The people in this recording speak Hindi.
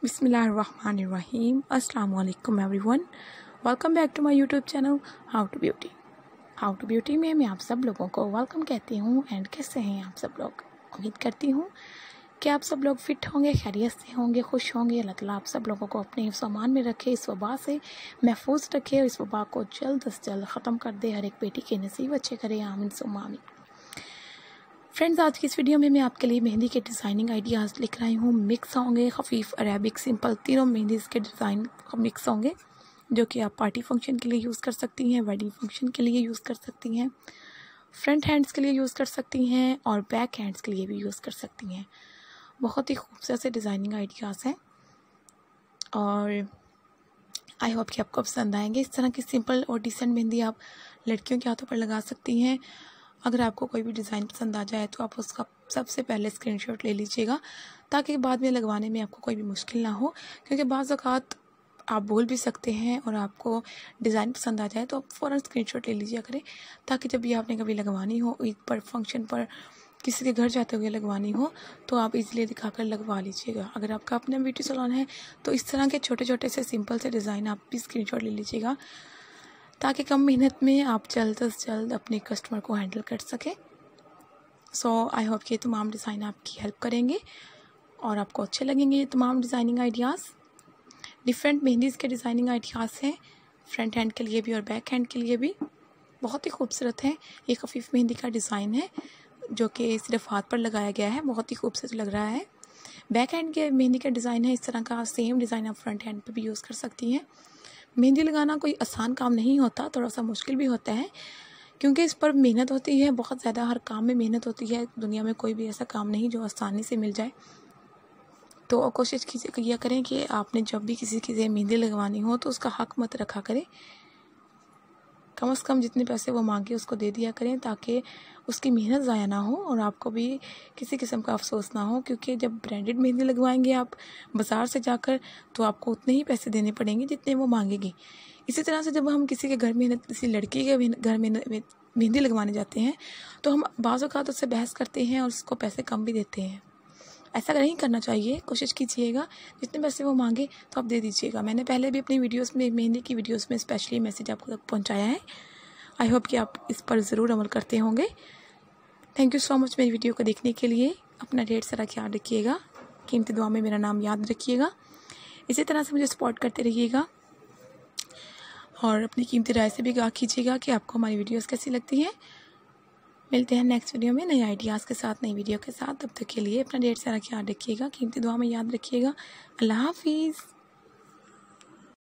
बिस्मिल्लाहिर्रहमानिर्रहीम। अस्सलाम वालेकुम everyone, welcome back to my YouTube channel how to beauty में मैं आप सब लोगों को वेलकम कहती हूँ। एंड कैसे हैं आप सब लोग? उम्मीद करती हूँ कि आप सब लोग फिट होंगे, खैरियत से होंगे, खुश होंगे। अल्लाह ताला आप सब लोगों को अपने हिफ्ज़ व अमान में रखे, इस वबा से महफूज रखे और इस वबा को जल्द से जल्द ख़त्म कर दे। हर एक बेटी के नसीब अच्छे करे, आमीन सुम्मा आमीन। फ्रेंड्स, आज की इस वीडियो में मैं आपके लिए मेहंदी के डिज़ाइनिंग आइडियाज़ लिख रही हूँ। मिक्स होंगे, खफीफ, अरेबिक, सिंपल, तीनों मेहंदी के डिज़ाइन मिक्स होंगे जो कि आप पार्टी फंक्शन के लिए यूज़ कर सकती हैं, वेडिंग फंक्शन के लिए यूज़ कर सकती हैं, फ्रंट हैंड्स के लिए यूज़ कर सकती हैं और बैक हैंड्स के लिए भी यूज़ कर सकती हैं। बहुत ही खूबसूरत से डिज़ाइनिंग आइडियाज़ हैं और आई होप कि आपको पसंद आएंगे। इस तरह की सिंपल और डिसेंट मेहंदी आप लड़कियों के हाथों पर लगा सकती हैं। अगर आपको कोई भी डिज़ाइन पसंद आ जाए तो आप उसका सबसे पहले स्क्रीनशॉट ले लीजिएगा ताकि बाद में लगवाने में आपको कोई भी मुश्किल ना हो, क्योंकि बाज़ औक़ात आप बोल भी सकते हैं और आपको डिज़ाइन पसंद आ जाए तो आप फ़ौरन स्क्रीनशॉट ले लीजिए करें, ताकि जब भी आपने कभी लगवानी हो, ईद पर, फंक्शन पर, किसी के घर जाते हुए लगवानी हो तो आप इजीली दिखाकर लगवा लीजिएगा। अगर आपका अपना ब्यूटी सैलून है तो इस तरह के छोटे छोटे से सिंपल से डिज़ाइन आप भी स्क्रीनशॉट ले लीजिएगा ताकि कम मेहनत में आप जल्द से जल्द अपने कस्टमर को हैंडल कर सकें। सो आई होप कि तमाम डिज़ाइन आपकी हेल्प करेंगे और आपको अच्छे लगेंगे ये तमाम डिज़ाइनिंग आइडियाज़। डिफरेंट मेहंदीज़ के डिज़ाइनिंग आइडियाज़ हैं, फ्रंट हैंड के लिए भी और बैक हैंड के लिए भी। बहुत ही खूबसूरत है। ये खफीफ मेहंदी का डिज़ाइन है जो कि सिर्फ हाथ पर लगाया गया है, बहुत ही खूबसूरत लग रहा है। बैक हैंड के मेहंदी का डिज़ाइन है इस तरह का, सेम डिज़ाइन आप फ्रंट हैंड पर भी यूज़ कर सकती हैं। मेहंदी लगाना कोई आसान काम नहीं होता, थोड़ा सा मुश्किल भी होता है क्योंकि इस पर मेहनत होती है बहुत ज़्यादा। हर काम में मेहनत होती है, दुनिया में कोई भी ऐसा काम नहीं जो आसानी से मिल जाए। तो कोशिश किया करें कि आपने जब भी किसी की मेहंदी लगवानी हो तो उसका हक मत रखा करें। कम से कम जितने पैसे वो मांगे उसको दे दिया करें ताकि उसकी मेहनत ज़ाया ना हो और आपको भी किसी किस्म का अफसोस ना हो, क्योंकि जब ब्रांडेड मेहंदी लगवाएंगे आप बाज़ार से जाकर तो आपको उतने ही पैसे देने पड़ेंगे जितने वो मांगेगी। इसी तरह से जब हम किसी के घर में, किसी लड़की के घर में मेहंदी लगवाने जाते हैं तो हम बाज़ औक़ात उससे बहस करते हैं और उसको पैसे कम भी देते हैं। ऐसा नहीं करना चाहिए। कोशिश कीजिएगा जितने पैसे वो मांगे तो आप दे दीजिएगा। मैंने पहले भी अपनी वीडियोस में, मेहंदी की वीडियोस में स्पेशली मैसेज आपको तक पहुंचाया है। आई होप कि आप इस पर ज़रूर अमल करते होंगे। थैंक यू सो मच मेरी वीडियो को देखने के लिए। अपना ढेर सारा ख्याल रखिएगा, कीमती दुआ में मेरा नाम याद रखिएगा। इसी तरह से मुझे सपोर्ट करते रहिएगा और अपनी कीमती राय से भी आगाह कीजिएगा कि आपको हमारी वीडियोस कैसी लगती हैं। मिलते हैं नेक्स्ट वीडियो में नए आइडियाज़ के साथ, नई वीडियो के साथ। तब तक के लिए अपना ढेर सारा ख्याल रखिएगा, कीमती दुआ में याद रखिएगा। अल्लाह हाफिज़।